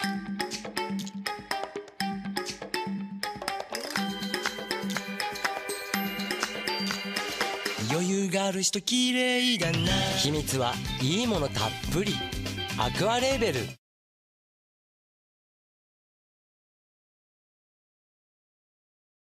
余裕がある人綺麗だな。 秘密はいいものたっぷり。アクアレーベル。